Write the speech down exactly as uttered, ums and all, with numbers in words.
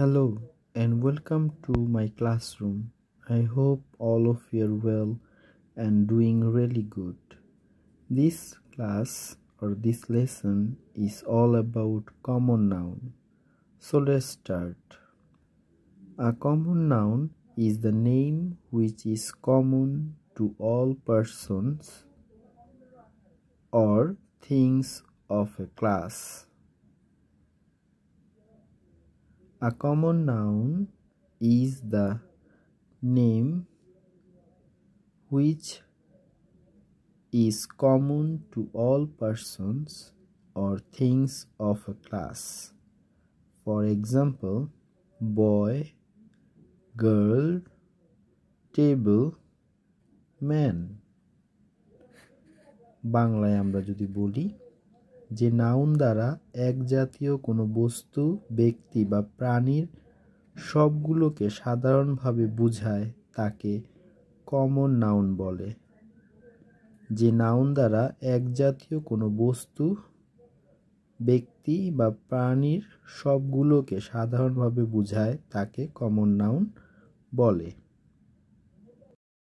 Hello and welcome to my classroom. I hope all of you are well and doing really good. This class or this lesson is all about common noun. So let's start. A common noun is the name which is common to all persons or things of a class. A common noun is the name which is common to all persons or things of a class. For example, boy, girl, table, man. বাংলায় আমরা যদি বলি যে noun দ্বারা এক জাতীয় কোনো বস্তু, ব্যক্তি বা প্রাণীর সবগুলোকে সাধারণভাবে বোঝায় তাকে কমন নাউন বলে। যে নাউন দ্বারা এক জাতীয় কোনো বস্তু, ব্যক্তি বা প্রাণীর সবগুলোকে সাধারণভাবে বোঝায় তাকে কমন নাউন বলে।